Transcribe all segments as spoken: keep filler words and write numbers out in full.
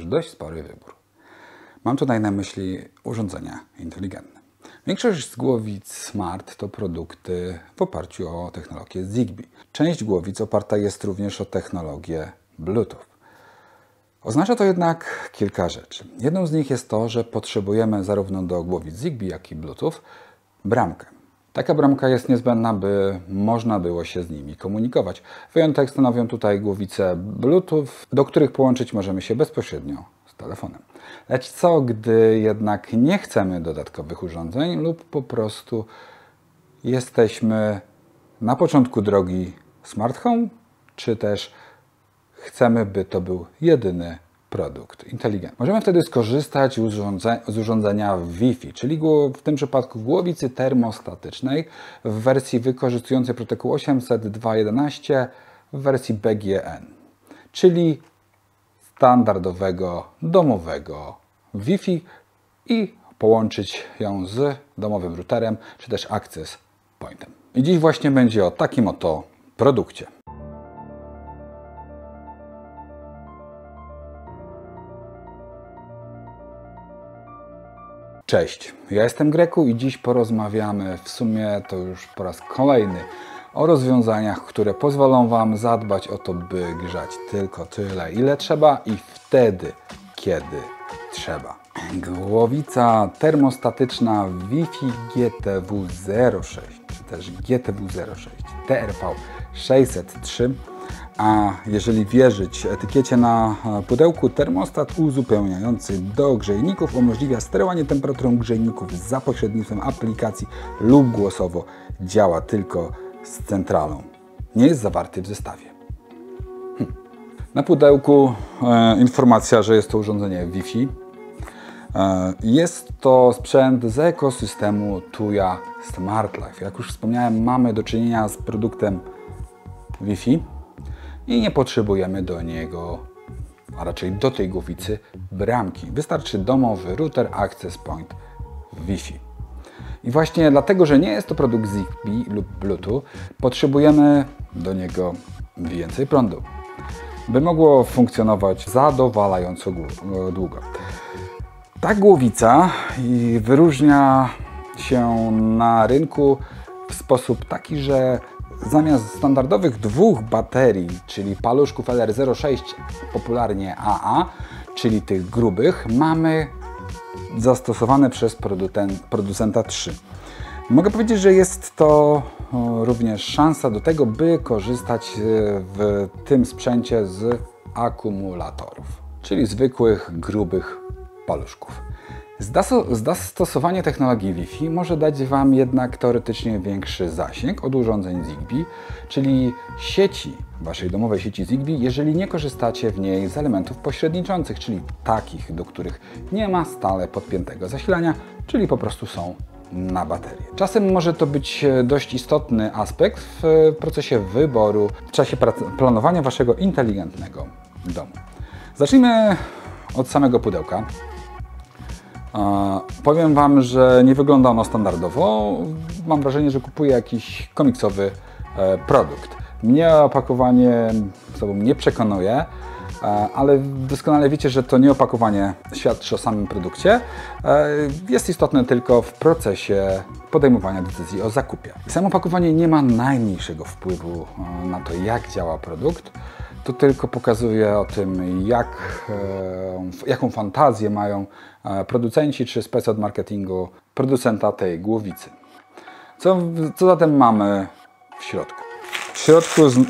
już dość spory wybór. Mam tutaj na myśli urządzenia inteligentne. Większość z głowic Smart to produkty w oparciu o technologię Zigbee. Część głowic oparta jest również o technologię Bluetooth. Oznacza to jednak kilka rzeczy. Jedną z nich jest to, że potrzebujemy zarówno do głowic Zigbee, jak i Bluetooth bramkę. Taka bramka jest niezbędna, by można było się z nimi komunikować. Wyjątek stanowią tutaj głowice Bluetooth, do których połączyć możemy się bezpośrednio z telefonem. Lecz co, gdy jednak nie chcemy dodatkowych urządzeń lub po prostu jesteśmy na początku drogi Smart Home, czy też chcemy, by to był jedyny produkt inteligentny. Możemy wtedy skorzystać z urządzenia Wi-Fi, czyli w tym przypadku głowicy termostatycznej w wersji wykorzystującej protokół osiemset dwa jedenaście w wersji B G N, czyli standardowego, domowego Wi-Fi i połączyć ją z domowym routerem, czy też access pointem. I dziś właśnie będzie o takim oto produkcie. Cześć, ja jestem Greku i dziś porozmawiamy w sumie to już po raz kolejny o rozwiązaniach, które pozwolą Wam zadbać o to, by grzać tylko tyle, ile trzeba i wtedy, kiedy trzeba. Głowica termostatyczna Wi-Fi G T W zero sześć, czy też G T W zero sześć T R V sześćset trzy, a jeżeli wierzyć etykiecie na pudełku, termostat uzupełniający do grzejników umożliwia sterowanie temperaturą grzejników za pośrednictwem aplikacji lub głosowo działa tylko z centralą. Nie jest zawarty w zestawie. Hm. Na pudełku e, informacja, że jest to urządzenie Wi-Fi. E, jest to sprzęt z ekosystemu Tuya Smart Life. Jak już wspomniałem, mamy do czynienia z produktem Wi-Fi i nie potrzebujemy do niego, a raczej do tej głowicy, bramki. Wystarczy domowy router Access Point Wi-Fi. I właśnie dlatego, że nie jest to produkt Zigbee lub Bluetooth, potrzebujemy do niego więcej prądu, by mogło funkcjonować zadowalająco długo. Ta głowica wyróżnia się na rynku w sposób taki, że zamiast standardowych dwóch baterii, czyli paluszków L R zero sześć, popularnie A A, czyli tych grubych, mamy zastosowane przez producenta trzy. Mogę powiedzieć, że jest to również szansa do tego, by korzystać w tym sprzęcie z akumulatorów, czyli zwykłych, grubych paluszków. Zastosowanie technologii Wi-Fi może dać Wam jednak teoretycznie większy zasięg od urządzeń Zigbee, czyli sieci, Waszej domowej sieci Zigbee, jeżeli nie korzystacie w niej z elementów pośredniczących, czyli takich, do których nie ma stale podpiętego zasilania, czyli po prostu są na baterię. Czasem może to być dość istotny aspekt w procesie wyboru, w czasie planowania Waszego inteligentnego domu. Zacznijmy od samego pudełka. Powiem Wam, że nie wygląda ono standardowo. Mam wrażenie, że kupuję jakiś komiksowy produkt. Mnie opakowanie sobą nie przekonuje, ale doskonale wiecie, że to nie opakowanie świadczy o samym produkcie. Jest istotne tylko w procesie podejmowania decyzji o zakupie. Samo opakowanie nie ma najmniejszego wpływu na to, jak działa produkt. To tylko pokazuje o tym, jak, jaką fantazję mają producenci czy spec od marketingu producenta tej głowicy. Co, co zatem mamy w środku? W środku z...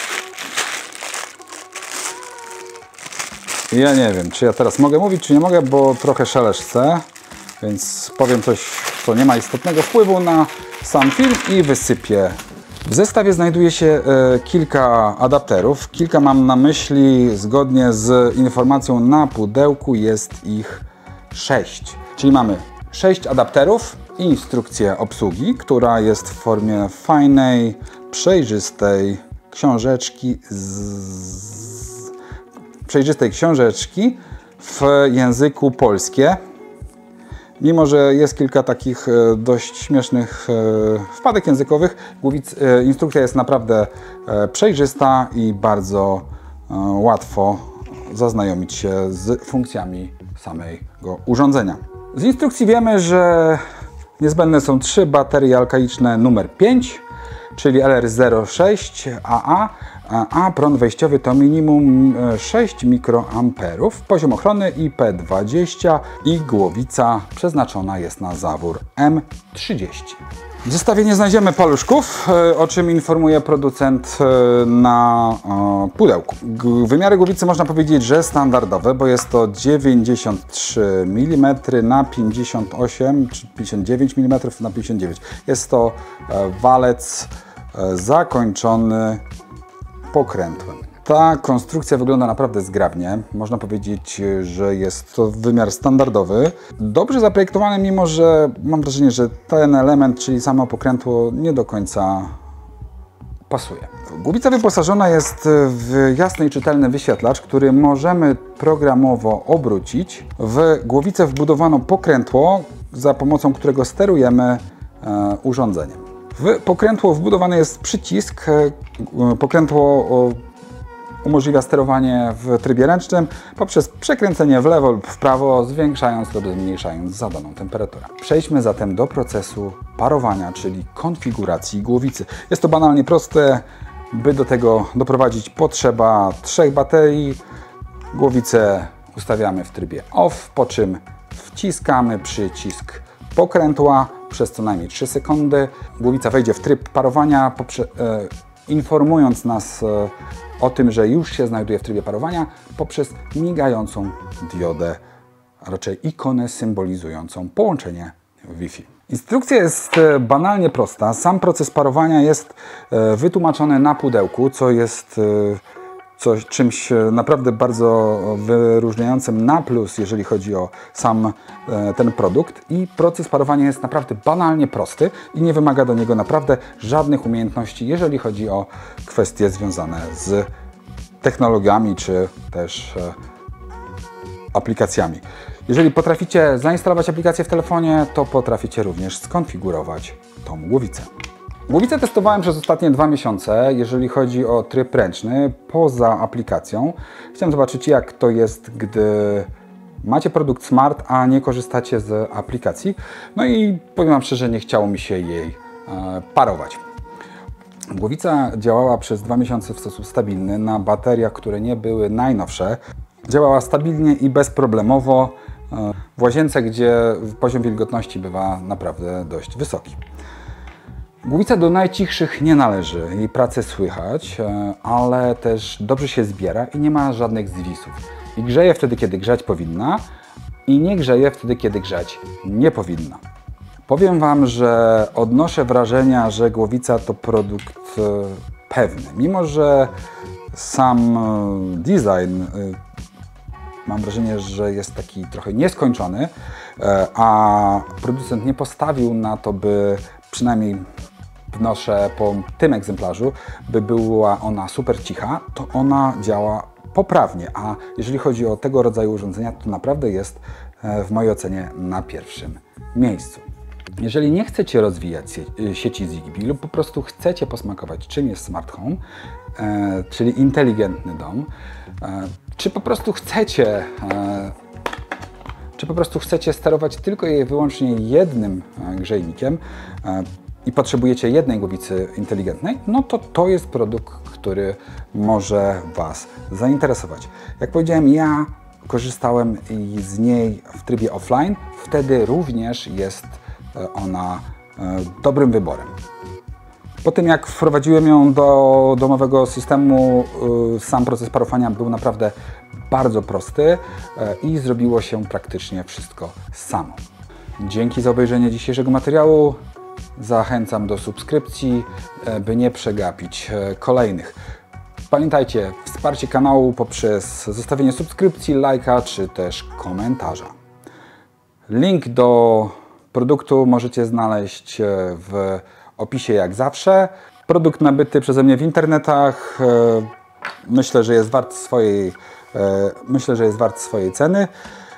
Ja nie wiem, czy ja teraz mogę mówić, czy nie mogę, bo trochę szeleszczę, więc powiem coś, co nie ma istotnego wpływu na sam film i wysypię. W zestawie znajduje się e, kilka adapterów. Kilka mam na myśli, zgodnie z informacją na pudełku jest ich sześć. Czyli mamy sześć adapterów i instrukcję obsługi, która jest w formie fajnej, przejrzystej książeczki z... przejrzystej książeczki w języku polskim. Mimo że jest kilka takich dość śmiesznych wpadek językowych, instrukcja jest naprawdę przejrzysta i bardzo łatwo zaznajomić się z funkcjami samego urządzenia. Z instrukcji wiemy, że niezbędne są trzy baterie alkaliczne numer pięć, czyli L R zero sześć A A, a prąd wejściowy to minimum sześć mikroamperów, poziom ochrony I P dwadzieścia i głowica przeznaczona jest na zawór M trzydzieści. W zestawie nie znajdziemy paluszków, o czym informuje producent na pudełku. Wymiary głowicy można powiedzieć, że standardowe, bo jest to dziewięćdziesiąt trzy milimetry na pięćdziesiąt osiem czy pięćdziesiąt dziewięć milimetrów na pięćdziesiąt dziewięć. Jest to walec zakończony pokrętłem. Ta konstrukcja wygląda naprawdę zgrabnie. Można powiedzieć, że jest to wymiar standardowy. Dobrze zaprojektowany, mimo że mam wrażenie, że ten element, czyli samo pokrętło, nie do końca pasuje. Głowica wyposażona jest w jasny i czytelny wyświetlacz, który możemy programowo obrócić. W głowicę wbudowano pokrętło, za pomocą którego sterujemy e, urządzeniem. W pokrętło wbudowany jest przycisk. Pokrętło umożliwia sterowanie w trybie ręcznym poprzez przekręcenie w lewo lub w prawo, zwiększając lub zmniejszając zadaną temperaturę. Przejdźmy zatem do procesu parowania, czyli konfiguracji głowicy. Jest to banalnie proste. By do tego doprowadzić, potrzeba trzech baterii. Głowicę ustawiamy w trybie off, po czym wciskamy przycisk pokrętła przez co najmniej trzy sekundy. Głowica wejdzie w tryb parowania, e, informując nas e, o tym, że już się znajduje w trybie parowania poprzez migającą diodę, a raczej ikonę symbolizującą połączenie Wi-Fi. Instrukcja jest banalnie prosta. Sam proces parowania jest e, wytłumaczony na pudełku, co jest e, coś, czymś naprawdę bardzo wyróżniającym na plus, jeżeli chodzi o sam e, ten produkt. I proces parowania jest naprawdę banalnie prosty i nie wymaga do niego naprawdę żadnych umiejętności, jeżeli chodzi o kwestie związane z technologiami czy też e, aplikacjami. Jeżeli potraficie zainstalować aplikację w telefonie, to potraficie również skonfigurować tą głowicę. Głowicę testowałem przez ostatnie dwa miesiące, jeżeli chodzi o tryb ręczny, poza aplikacją. Chciałem zobaczyć, jak to jest, gdy macie produkt smart, a nie korzystacie z aplikacji. No i powiem Wam szczerze, nie chciało mi się jej e, parować. Głowica działała przez dwa miesiące w sposób stabilny na bateriach, które nie były najnowsze. Działała stabilnie i bezproblemowo e, w łazience, gdzie poziom wilgotności bywa naprawdę dość wysoki. Głowica do najcichszych nie należy, jej pracę słychać, ale też dobrze się zbiera i nie ma żadnych zwisów. I grzeje wtedy, kiedy grzać powinna i nie grzeje wtedy, kiedy grzać nie powinna. Powiem Wam, że odnoszę wrażenia, że głowica to produkt pewny. Mimo że sam design, mam wrażenie, że jest taki trochę nieskończony, a producent nie postawił na to, by przynajmniej wnoszę po tym egzemplarzu, by była ona super cicha, to ona działa poprawnie, a jeżeli chodzi o tego rodzaju urządzenia, to naprawdę jest w mojej ocenie na pierwszym miejscu. Jeżeli nie chcecie rozwijać sie sieci Zigbee lub po prostu chcecie posmakować, czym jest smart home, e, czyli inteligentny dom, e, czy po prostu chcecie e, czy po prostu chcecie sterować tylko i wyłącznie jednym grzejnikiem e, i potrzebujecie jednej głowicy inteligentnej, no to to jest produkt, który może Was zainteresować. Jak powiedziałem, ja korzystałem z niej w trybie offline, wtedy również jest ona dobrym wyborem. Po tym jak wprowadziłem ją do domowego systemu, sam proces parowania był naprawdę bardzo prosty i zrobiło się praktycznie wszystko samo. Dzięki za obejrzenie dzisiejszego materiału. Zachęcam do subskrypcji, by nie przegapić kolejnych. Pamiętajcie, wsparcie kanału poprzez zostawienie subskrypcji, lajka czy też komentarza. Link do produktu możecie znaleźć w opisie jak zawsze. Produkt nabyty przeze mnie w internetach. Myślę, że jest wart swojej, myślę, że jest wart swojej ceny.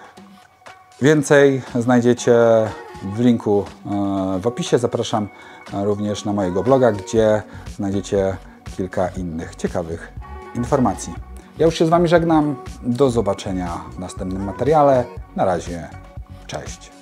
Więcej znajdziecie w linku w opisie. Zapraszam również na mojego bloga, gdzie znajdziecie kilka innych ciekawych informacji. Ja już się z Wami żegnam. Do zobaczenia w następnym materiale. Na razie, cześć.